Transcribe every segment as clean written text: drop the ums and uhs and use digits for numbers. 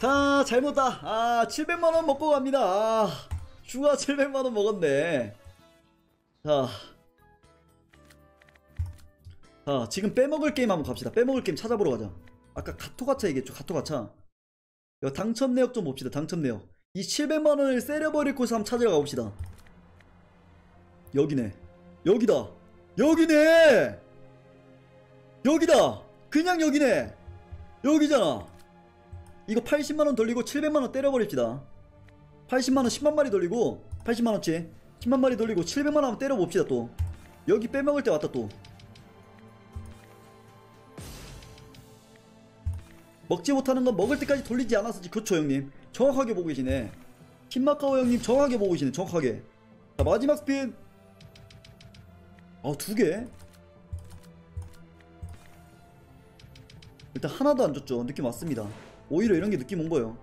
자, 잘못다. 700만원 먹고 갑니다. 슈가 700만원 먹었네. 자, 지금 빼먹을 게임 한번 갑시다. 빼먹을 게임 찾아보러 가자. 아까 가토가차 얘기했죠. 가토가차. 이거 당첨 내역 좀 봅시다. 당첨 내역. 이 700만원을 세려버릴 곳을 한번 찾으러 가봅시다. 여기네. 여기다. 여기네. 여기다. 그냥 여기네. 여기잖아. 이거 80만원 돌리고 700만원 때려버립시다. 80만원 10만마리 돌리고 80만원치 10만마리 돌리고 700만원 한번 때려봅시다. 또 여기 빼먹을 때 왔다. 또 먹지 못하는 건 먹을 때까지 돌리지 않았었지. 그쵸 형님, 정확하게 보고 계시네. 킴마카오 형님 정확하게 보고 계시네. 정확하게. 자, 마지막 스핀. 2개. 일단 하나도 안 줬죠. 느낌 왔습니다. 오히려 이런게 느낌 온거예요.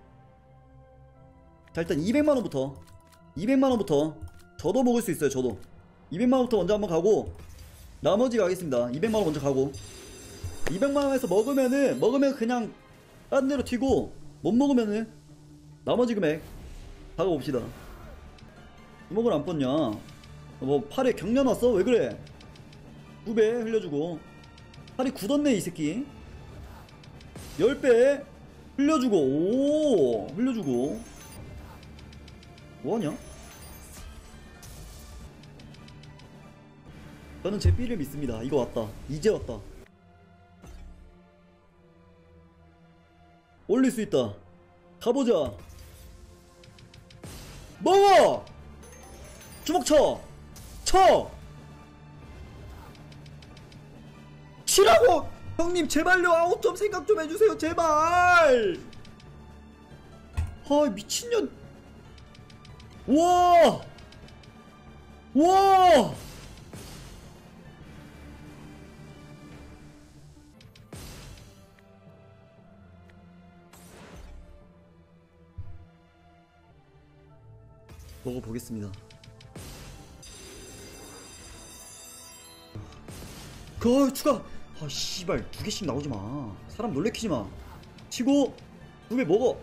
자, 일단 200만원부터 200만원부터 저도 먹을 수 있어요. 저도 200만원부터 먼저 한번 가고 나머지 가겠습니다. 200만원 먼저 가고 200만원에서 먹으면 그냥 딴 데로 튀고, 못 먹으면은 나머지 금액 다가봅시다. 주먹을 안 뻗냐? 뭐 팔에 경련 왔어? 왜 그래? 2배 흘려주고. 팔이 굳었네 이 새끼. 10배 흘려주고. 오, 흘려주고. 뭐하냐? 저는 제 삐를 믿습니다. 이거 왔다. 이제 왔다. 올릴 수 있다. 가보자. 먹어! 주먹 쳐! 쳐! 치라고! 형님 제발요. 아웃 좀 생각 좀 해주세요. 제발! 미친년. 우와! 우와! 먹어보겠습니다. 추가! 씨발 2개씩 나오지마. 사람 놀래키지마. 치고 2배 먹어.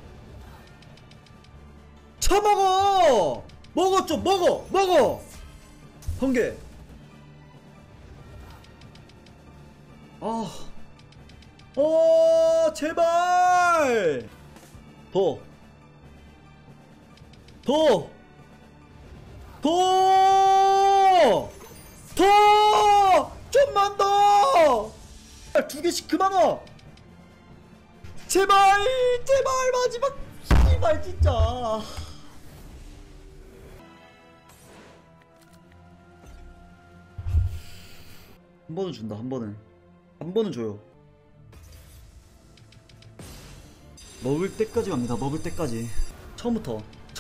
쳐먹어! 먹어 좀 먹어! 먹어! 1개. 제발! 더! 좀만 더! 2개씩 그만 와! 제발! 마지막! 씨발 진짜! 한 번은 준다. 한 번은 줘요. 먹을 때까지 갑니다. 먹을 때까지. 처음부터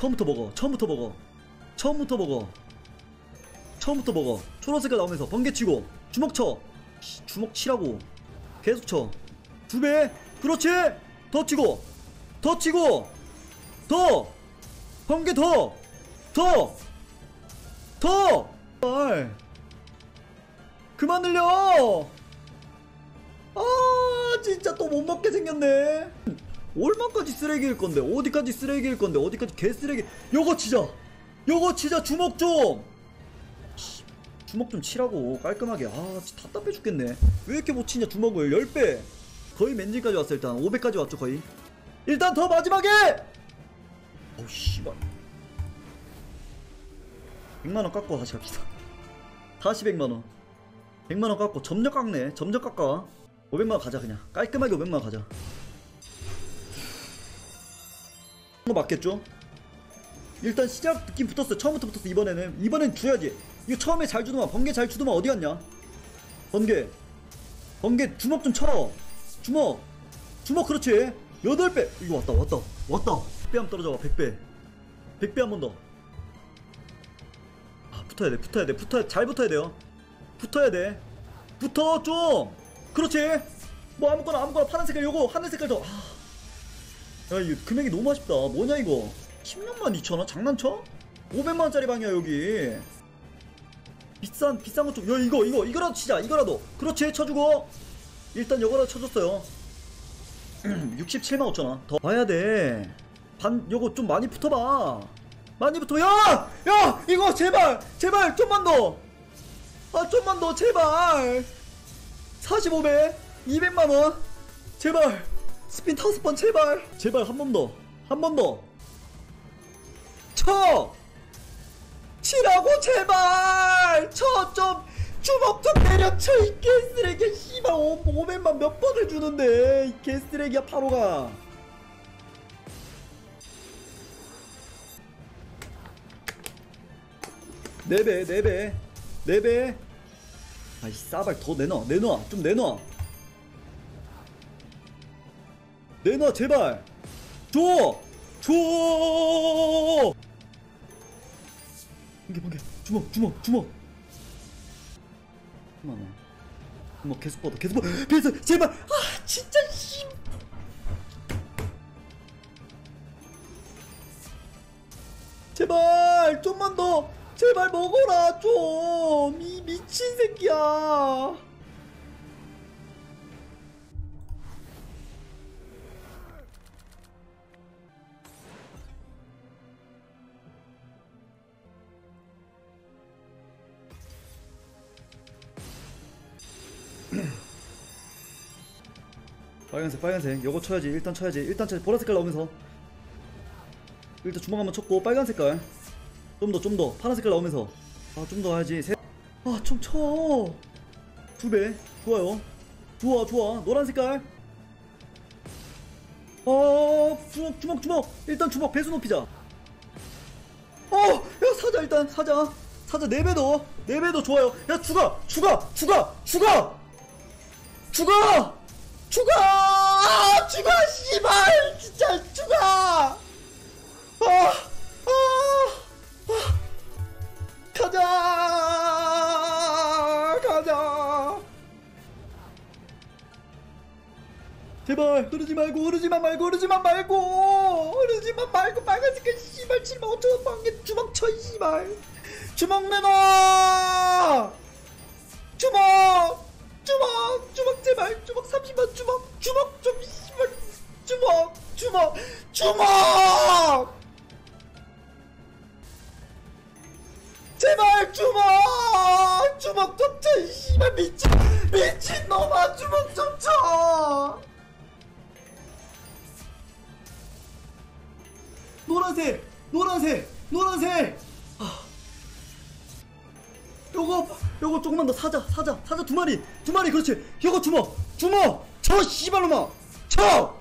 먹어. 초록색깔 나오면서 번개치고 주먹 쳐. 주먹 치라고. 계속 쳐. 2배. 그렇지. 더 치고 더 번개 더 그만 늘려. 진짜 또 못 먹게 생겼네. 얼마까지 쓰레기일 건데, 어디까지 쓰레기일 건데, 어디까지 개쓰레기. 요거 치자. 주먹 좀 치라고. 깔끔하게. 진짜 답답해 죽겠네. 왜 이렇게 못 치냐 주먹을. 10배. 거의 맨질까지 왔어. 일단 500까지 왔죠. 거의. 일단 더 마지막에. 씨발 100만원 깎고 다시 갑시다. 다시 100만원 100만원 깎고. 점적 깎네. 점적 깎아. 500만원 가자. 그냥 깔끔하게 500만원 가자. 이거 맞겠죠? 일단 시작 느낌 붙었어. 처음부터 붙었어. 이번엔 줘야지. 이거 처음에 잘 주더만. 번개 잘 주더만. 어디 갔냐? 번개 주먹 좀 쳐. 주먹 그렇지. 8배. 이거 왔다. 100배 한번 떨어져 봐. 100배 한 번 더. 붙어야 돼. 잘 붙어야 돼요. 붙어야 돼. 붙어 좀. 그렇지. 뭐 아무거나 파란 색깔. 요거 하늘 색깔 더. 야, 이거 금액이 너무 아쉽다. 뭐냐 이거. 16만 2천원? 장난쳐? 500만원짜리 방이야 여기. 비싼 거 좀. 야, 이거라도 치자. 이거라도. 그렇지. 쳐주고. 일단 이거라도 쳐줬어요. 67만 5천원 더 봐야 돼. 요거 좀 많이 붙어봐. 많이 붙어. 야! 이거 제발 좀만 더. 좀만 더 제발. 45배 200만원 제발. 스핀 5번 제발 한 번 더 쳐! 치라고 제발! 좀 주먹 좀 내려쳐 이 개쓰레기. 씨발 500만 몇 번을 주는데 이 개쓰레기야. 파로가 4배 아이 싸발 더 내놔 좀 내놔 제발 줘 번개 주먹 주먹 계속 뻗어 제발. 진짜 씨 제발 좀만 더 제발 먹어라 좀. 이 미친 새끼야. 빨간색 요거 쳐야지. 일단 쳐야지. 보라 색깔 나오면서 일단 주먹 한번 쳤고 빨간 색깔 좀 더 파란 색깔 나오면서 좀 더 해야지. 좀 쳐. 2배 좋아요. 좋아 노란 색깔. 주먹 일단 주먹 배수 높이자. 야 사자 일단 사자 4배 더 좋아요. 야 죽어 씨발 진짜 죽어. 가자 제발. 흐르지 말고 빨간색깔 씨발 75,000원 빵에 주먹 쳐 씨발. 주먹 내놔. 주먹 제발. 주먹 30만 주먹 좀 씨발. 주먹 제발 주먹 좀 쳐 씨발. 미친놈아 주먹 좀 쳐. 노란색 요거 조금만 더 사자 2마리 그렇지. 요거 주먹 쳐 씨발놈아 쳐.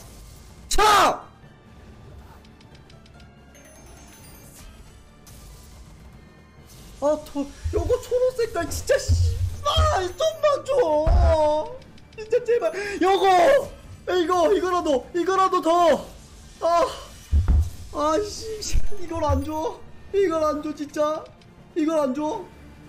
요거 초록색깔 진짜 씨발 좀만 줘 진짜 제발. 이거라도 더. 씨 이걸 안 줘 진짜. 이걸 안 줘.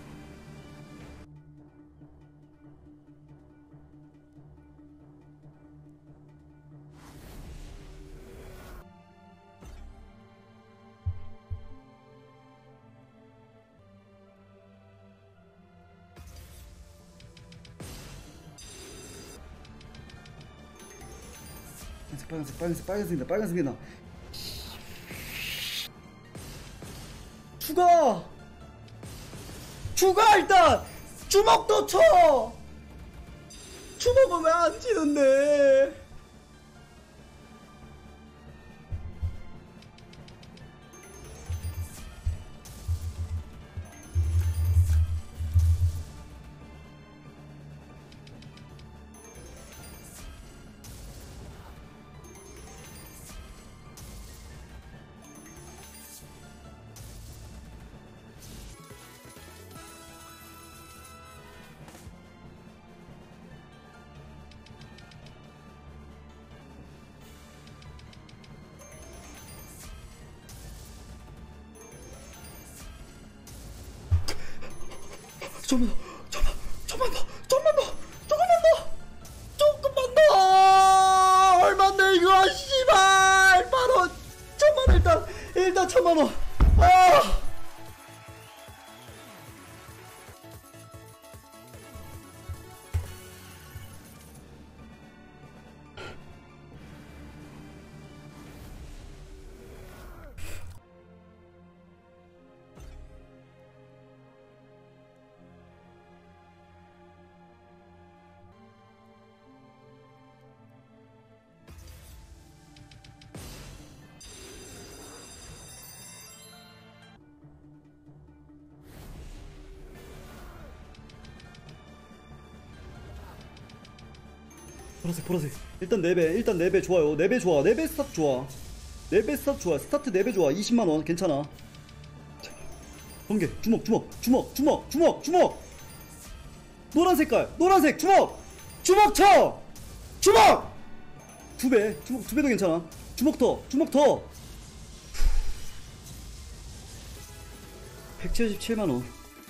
빨간색이다. 죽어 일단. 주먹도 쳐. 주먹은 왜 안 치는데. 조금만 더. 얼만데 이거 씨발. 바로 1,000만원 일단 1,000만원. 보라색 보라색. 일단 4배, 일단 4배 좋아요. 4배 좋아. 4배 스타트 좋아. 4배 스타트 좋아. 스타트 4배 좋아. 20만원 괜찮아. 번개 주먹 주먹 주먹 주먹 주먹 주먹. 노란 색깔 노란색 주먹. 주먹 쳐. 주먹 2배. 주먹 2배도 괜찮아. 주먹 더 주먹 더. 177만원.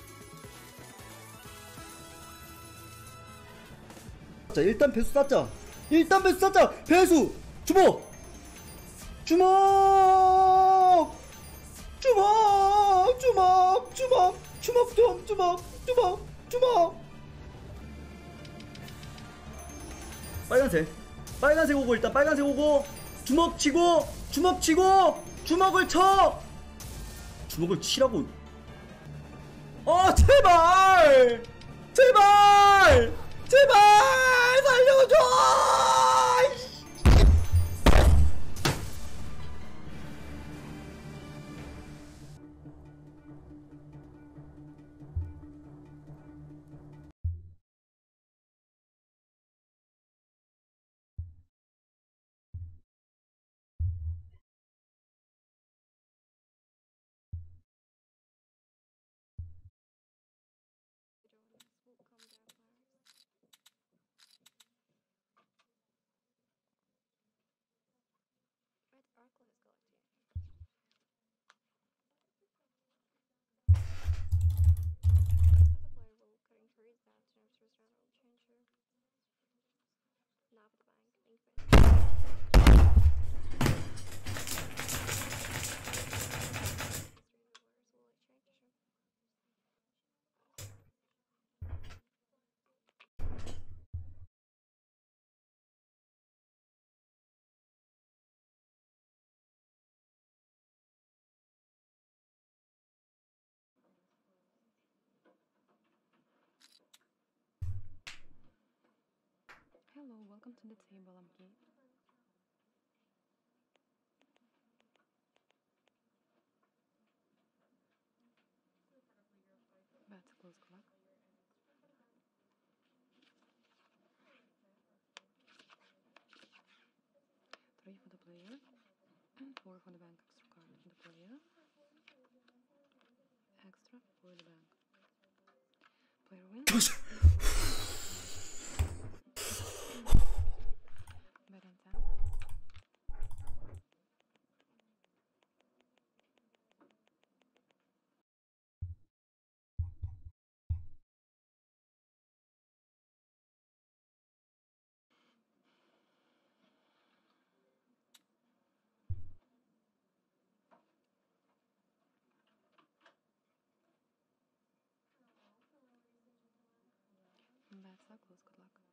자 일단 배수 쌌자. 일단 배수 쌌자. 배수 주먹 주먹 주먹 주먹 주먹 주먹 좀 주먹 주먹 주먹. 빨간색 빨간색 오고. 일단 빨간색 오고. 주먹 치고 주먹 치고 주먹을 쳐. 주먹을 치라고. 제발 제발 제발 살려줘. Hello, welcome to the table, I'm Kate. That's a close clock. 3 for the player, and 4 for the bank extra card for the player. Extra for the bank. Player wins. Bet on 10. That's a close, good luck.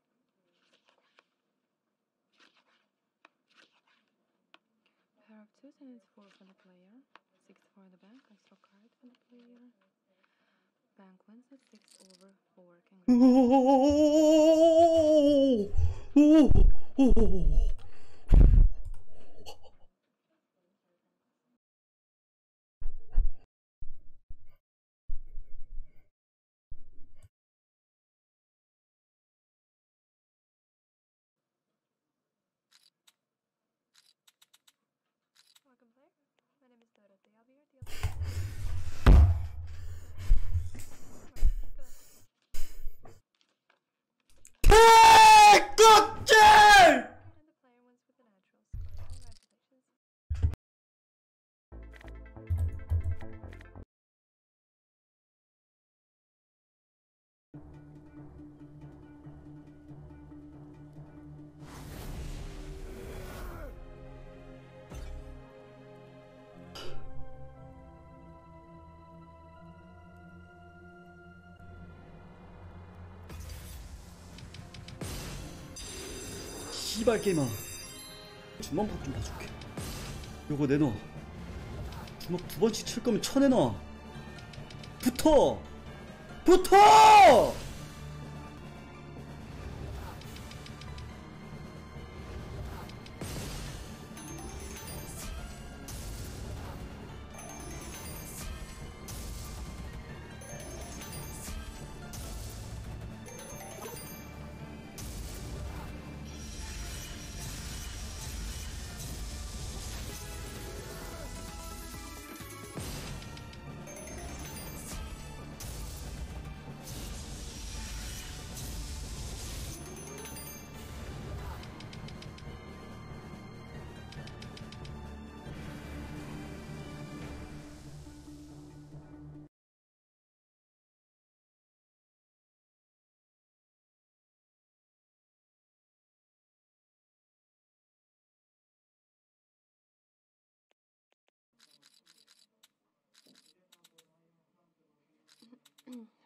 Pair of 2s and it's 4 for the player. 6 for the bank, extra card for the player. Bank wins at 6 over 4. Welcome, player. My name is Dorothy. I'll be your dealer. 개껍질! And the player wins with a natural score. Congratulations. 씨발 게임아. 주먹밥 좀 봐줄게. 요거 내놔. 주먹 2번씩 칠 거면 쳐내놔. 붙어! 붙어!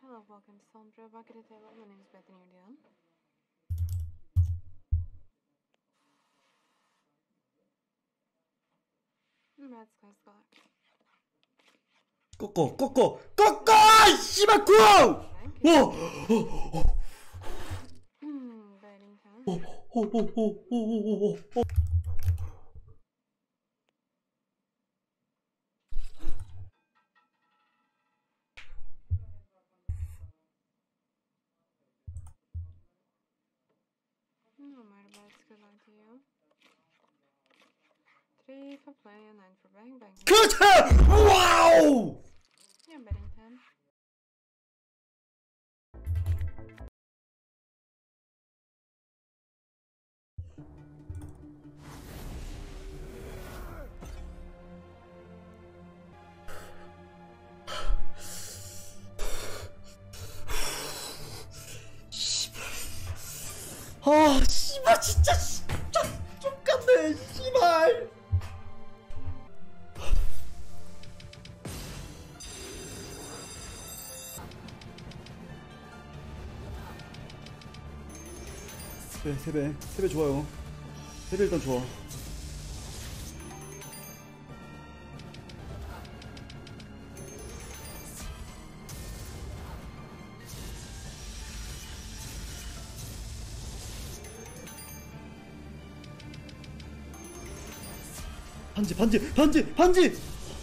Hello, welcome to Sandra. Back at the table. My name is Bethany Dion. Red Skies Galactic. 꺾어 씨발 쿵! Betting 10. No matter bets, good luck to you. 3 for play and 9 for bang bang. 그렇지! 와우! Yeah, betting 10. 아 씨발 진짜 족같네 씨발. 세배 좋아요. 세배 일단 좋아. 반지.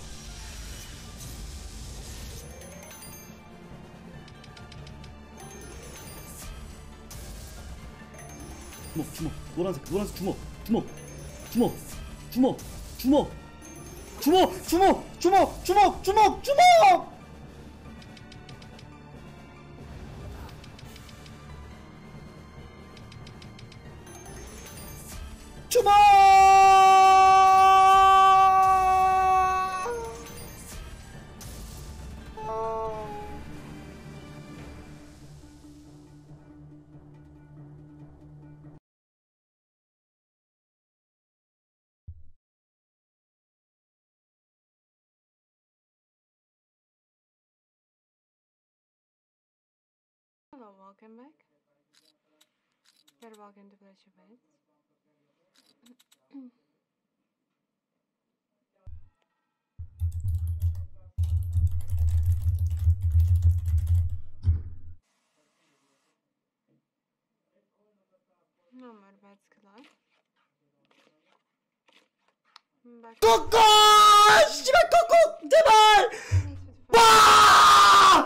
주먹 노란색 주먹. Hello, welcome back. You're welcome to place your bets. No more bets, good luck. Back. 꺾어! 씨발 꺾어! 제발! 와!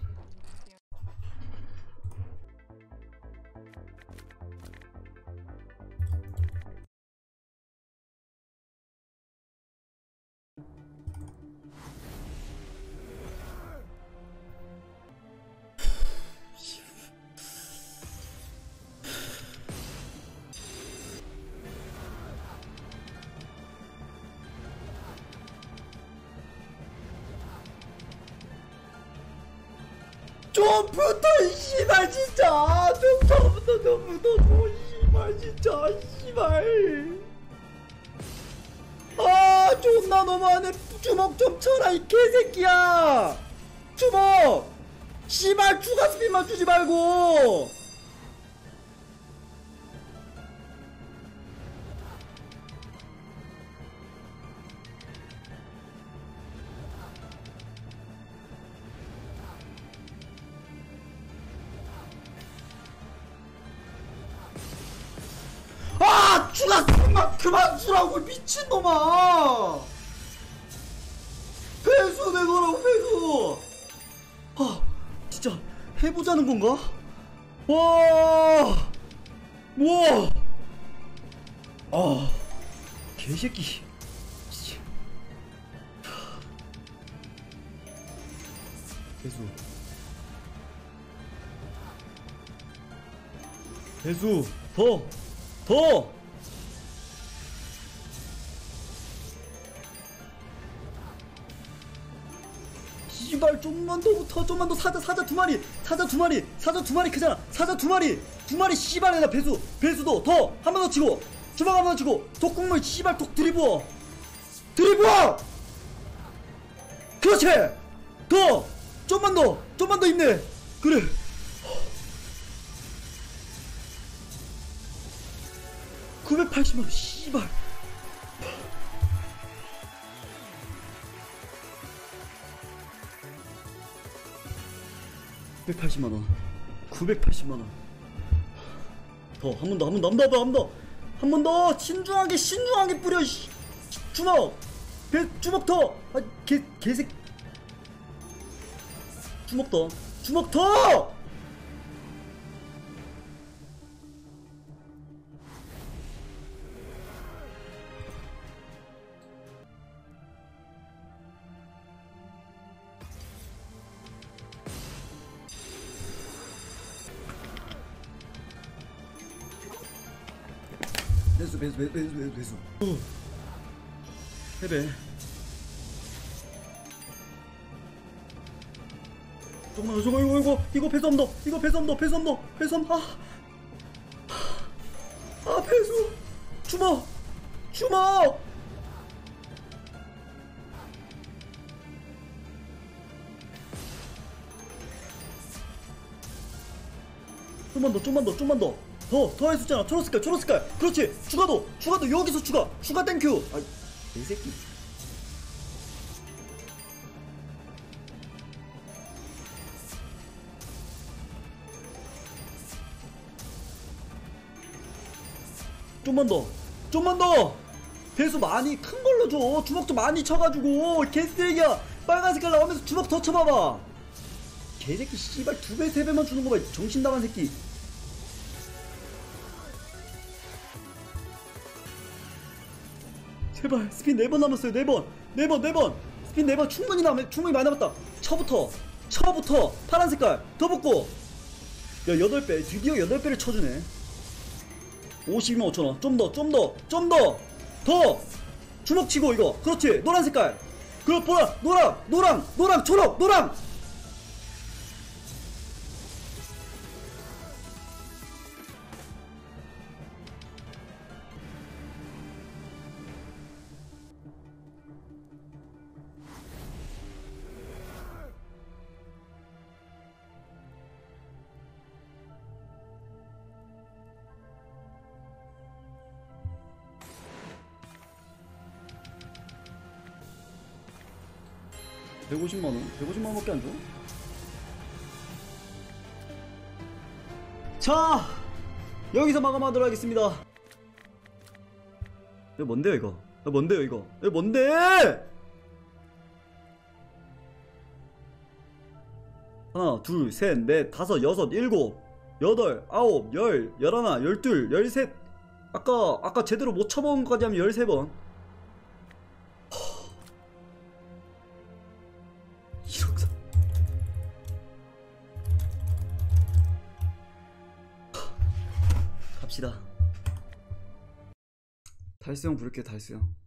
좀 붙어 씨발 진짜 좀 붙어 씨발 진짜 씨발. 아 존나 너무하네. 주먹 좀 쳐라 이 개새끼야. 주먹 씨발 추가 스피만 주지 말고. 아! 추가 스피만 그만 주라고 미친놈아. 회수 내거라고 회수. 아 진짜 해보자는 건가? 와 아 개새끼. 회수 더 씨발 좀만 더 붙어. 좀만 더. 사자 두 마리 크잖아. 사자 두 마리 씨발. 내가 배수도 더 한 번 더 치고 주먹 한 번 더 치고 독국물 씨발 독 들이부어. 그렇지. 더 좀만 더 힘내. 그래. 980만원 씨발. 980만원 980만원 더 한 번 더 한 번 더 한 번 더 한 번 더 한 번 더 신중하게 뿌려 주먹 주먹 더 개색 주먹 더 배수 해배 조금만 더 저거 이거 배수함 더 배수 주먹 좀만 더 할 수 있잖아. 초록색깔 그렇지. 추가도 여기서 추가 땡큐. 아이 개새끼. 좀만 더 배수 많이 큰 걸로 줘. 주먹 좀 많이 쳐가지고 개쓰레기야. 빨간 색깔 나오면서 주먹 더 쳐봐봐. 개새끼 씨발 2배 3배만 주는 거봐. 정신 나간 새끼. 제발 스핀 4번 남았어요. 4번 스핀 4번 충분히 많이 남았다. 처부터 파란 색깔 더 붙고. 야 8배 드디어 8배를 쳐주네. 52만 5천원 좀 더 주먹 치고 이거 그렇지. 노란 색깔 그거 보라. 노랑 초록 노랑. $150만원밖에 안 줘? 자 여기서 마감하도록 하겠습니다. 이거 뭔데요 이거? 이거 뭔데? 하나 둘셋넷 다섯 여섯 일곱 여덟 아홉 열 열하나 열둘 열셋. 아까 제대로 못 쳐본 것까지 하면 13번. 갑시다. 달스형 부를게요. 달스형.